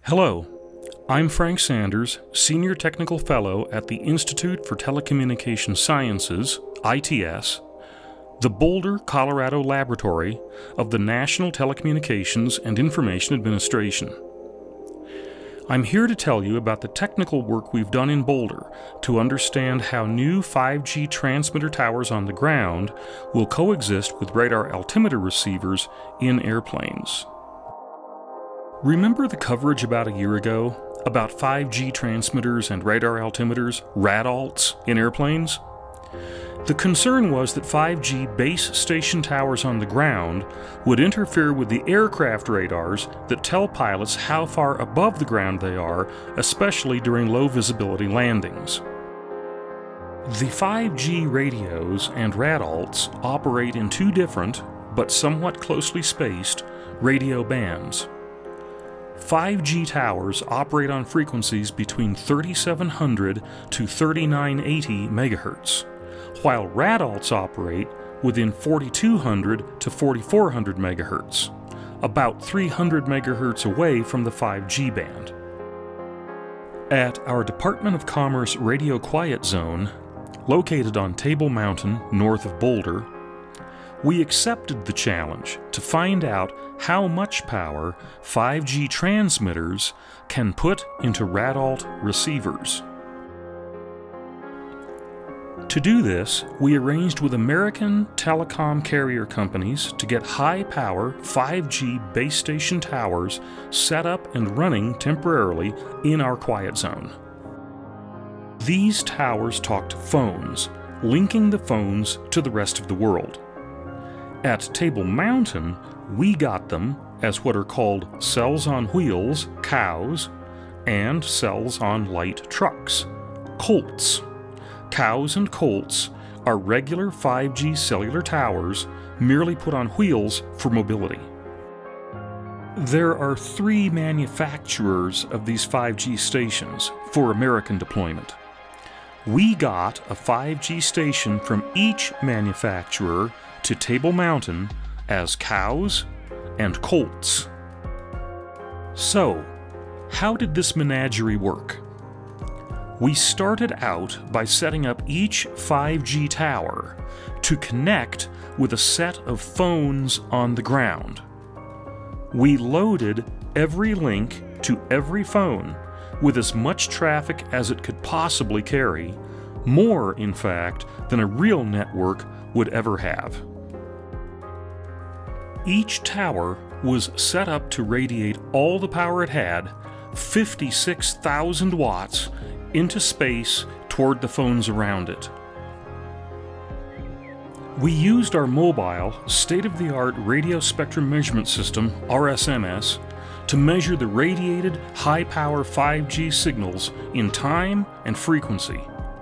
Hello, I'm Frank Sanders, Senior Technical Fellow at the Institute for Telecommunication Sciences, ITS, the Boulder, Colorado Laboratory of the National Telecommunications and Information Administration. I'm here to tell you about the technical work we've done in Boulder to understand how new 5G transmitter towers on the ground will coexist with radar altimeter receivers in airplanes. Remember the coverage about a year ago about 5G transmitters and radar altimeters, radalts, in airplanes? The concern was that 5G base station towers on the ground would interfere with the aircraft radars that tell pilots how far above the ground they are, especially during low visibility landings. The 5G radios and radalts operate in two different, but somewhat closely spaced, radio bands. 5G towers operate on frequencies between 3700 to 3980 MHz, while radalts operate within 4200 to 4400 MHz, about 300 MHz away from the 5G band. At our Department of Commerce Radio Quiet Zone, located on Table Mountain north of Boulder, we accepted the challenge to find out how much power 5G transmitters can put into radalt receivers. To do this, we arranged with American telecom carrier companies to get high-power 5G base station towers set up and running temporarily in our quiet zone. These towers talk to phones, linking the phones to the rest of the world. At Table Mountain, we got them as what are called cells on wheels, cows, and cells on light trucks, CoLTs. Cows and CoLTs are regular 5G cellular towers merely put on wheels for mobility. There are three manufacturers of these 5G stations for American deployment. We got a 5G station from each manufacturer to Table Mountain as cows and CoLTs. So, how did this menagerie work? We started out by setting up each 5G tower to connect with a set of phones on the ground. We loaded every link to every phone with as much traffic as it could possibly carry, more, in fact, than a real network would ever have. Each tower was set up to radiate all the power it had, 56,000 watts, into space toward the phones around it. We used our mobile, state-of-the-art radio spectrum measurement system, RSMS, to measure the radiated high-power 5G signals in time and frequency.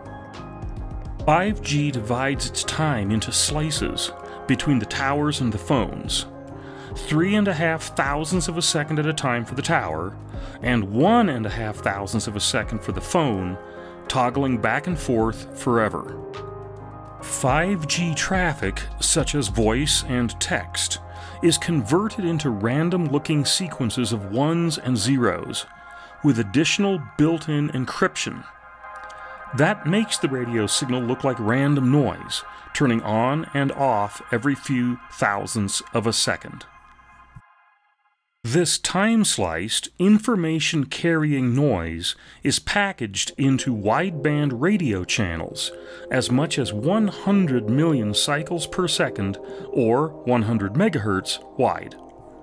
5G divides its time into slices between the towers and the phones, 3.5 thousandths of a second at a time for the tower, and 1.5 thousandths of a second for the phone, toggling back and forth forever. 5G traffic, such as voice and text, is converted into random-looking sequences of ones and zeros, with additional built-in encryption. That makes the radio signal look like random noise, turning on and off every few thousandths of a second. This time-sliced, information-carrying noise is packaged into wideband radio channels as much as 100 million cycles per second, or 100 megahertz, wide.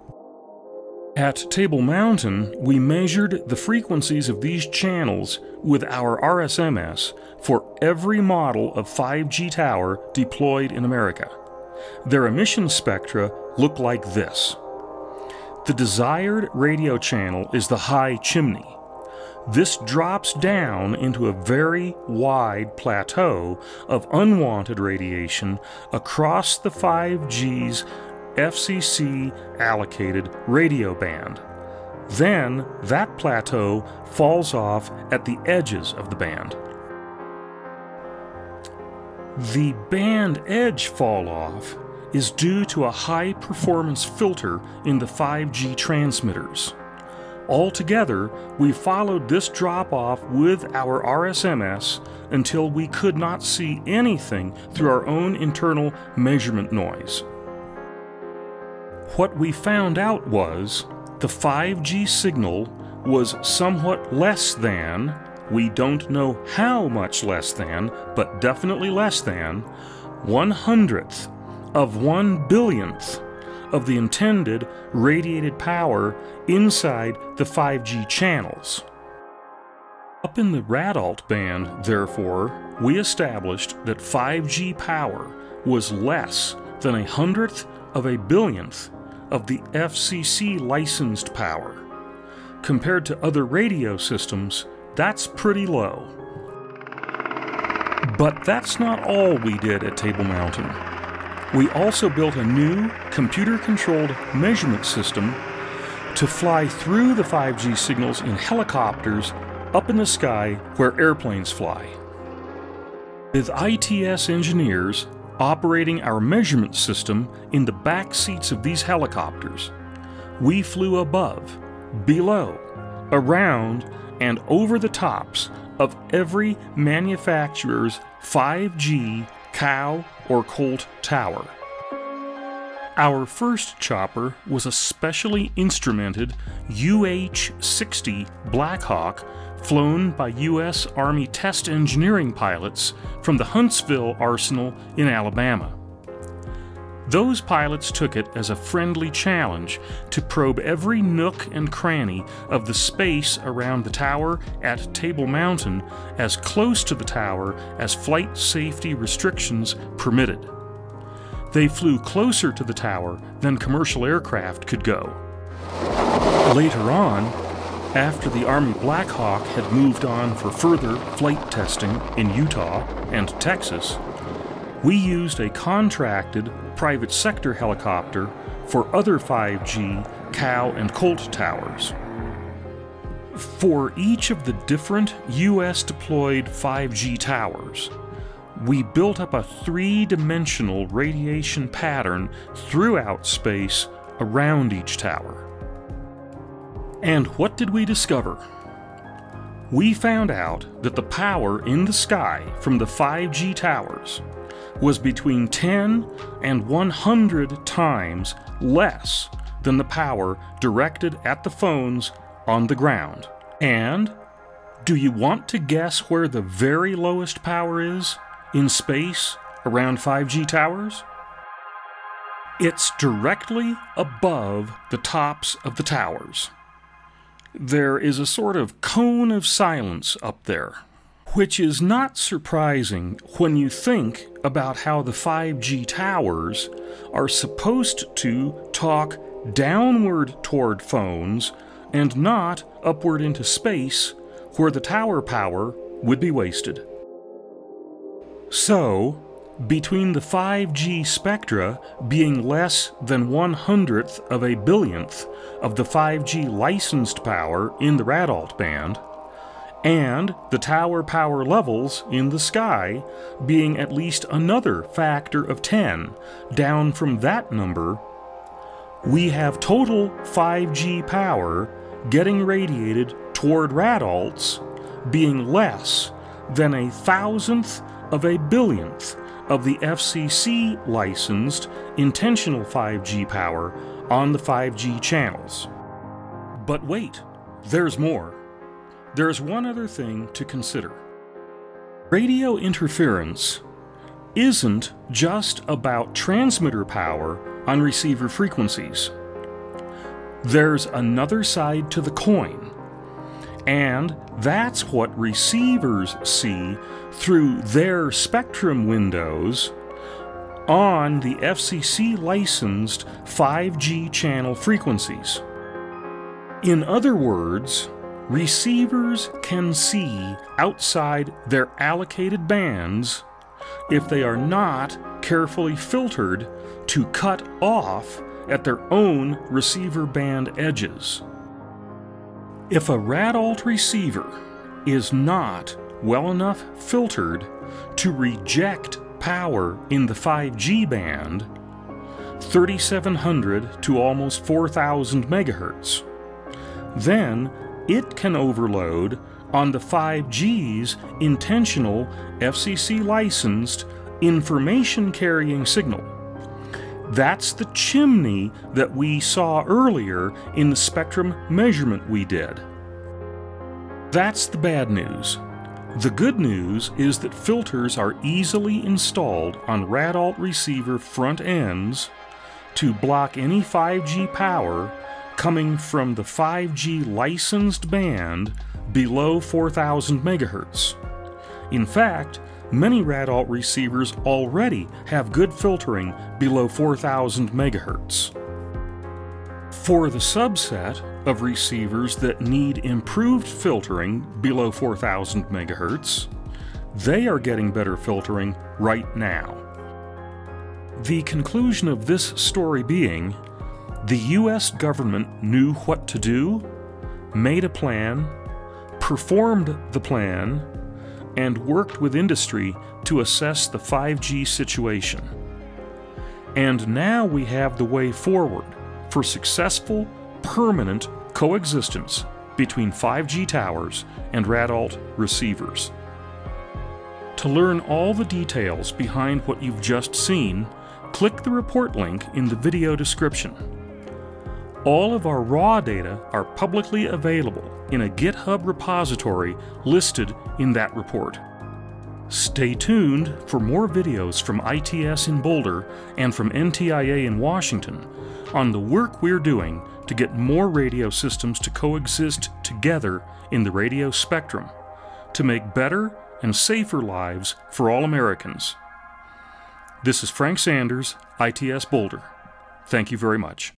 At Table Mountain, we measured the frequencies of these channels with our RSMS for every model of 5G tower deployed in America. Their emission spectra look like this. The desired radio channel is the high chimney. This drops down into a very wide plateau of unwanted radiation across the 5G's FCC-allocated radio band. Then, that plateau falls off at the edges of the band. The band edge fall-off is due to a high-performance filter in the 5G transmitters. Altogether, we followed this drop-off with our RSMS until we could not see anything through our own internal measurement noise. What we found out was the 5G signal was somewhat less than, we don't know how much less than, but definitely less than, 1/100th of 1/1000th of the intended radiated power inside the 5G channels. Up in the radalt band, therefore, we established that 5G power was less than 1/100th of 1/1000th of the FCC licensed power. Compared to other radio systems, that's pretty low. But that's not all we did at Table Mountain. We also built a new computer-controlled measurement system to fly through the 5G signals in helicopters up in the sky where airplanes fly. With ITS engineers operating our measurement system in the back seats of these helicopters, we flew above, below, around, and over the tops of every manufacturer's 5G COW or CoLT tower. Our first chopper was a specially instrumented UH-60 Blackhawk flown by U.S. Army test engineering pilots from the Huntsville Arsenal in Alabama. Those pilots took it as a friendly challenge to probe every nook and cranny of the space around the tower at Table Mountain as close to the tower as flight safety restrictions permitted. They flew closer to the tower than commercial aircraft could go. Later on, after the Army Blackhawk had moved on for further flight testing in Utah and Texas, we used a contracted private sector helicopter for other 5G COW and CoLT towers. For each of the different U.S. deployed 5G towers, we built up a three-dimensional radiation pattern throughout space around each tower. And what did we discover? We found out that the power in the sky from the 5G towers was between 10 and 100 times less than the power directed at the phones on the ground. And do you want to guess where the very lowest power is in space around 5G towers? It's directly above the tops of the towers. There is a sort of cone of silence up there, which is not surprising when you think about how the 5G towers are supposed to talk downward toward phones and not upward into space where the tower power would be wasted. So, between the 5G spectra being less than 1/100th of 1/1000th of the 5G licensed power in the radalt band, and the tower power levels in the sky being at least another factor of 10 down from that number, we have total 5G power getting radiated toward radalts being less than 1,000th of 1/1000th of the FCC licensed intentional 5G power on the 5G channels. But wait, there's more. There's one other thing to consider. Radio interference isn't just about transmitter power on receiver frequencies. There's another side to the coin, and that's what receivers see through their spectrum windows on the FCC licensed 5G channel frequencies. In other words, receivers can see outside their allocated bands if they are not carefully filtered to cut off at their own receiver band edges. If a radalt receiver is not well enough filtered to reject power in the 5G band, 3,700 to almost 4,000 megahertz, then it can overload on the 5G's intentional FCC-licensed information-carrying signal. That's the chimney that we saw earlier in the spectrum measurement we did. That's the bad news. The good news is that filters are easily installed on radalt receiver front ends to block any 5G power coming from the 5G licensed band below 4,000 MHz. In fact, many radalt receivers already have good filtering below 4,000 MHz. For the subset of receivers that need improved filtering below 4,000 MHz, they are getting better filtering right now. The conclusion of this story being, the US government knew what to do, made a plan, performed the plan, and worked with industry to assess the 5G situation. And now we have the way forward for successful, permanent coexistence between 5G towers and radalt receivers. To learn all the details behind what you've just seen, click the report link in the video description. All of our raw data are publicly available in a GitHub repository listed in that report. Stay tuned for more videos from ITS in Boulder and from NTIA in Washington on the work we're doing to get more radio systems to coexist together in the radio spectrum to make better and safer lives for all Americans. This is Frank Sanders, ITS Boulder. Thank you very much.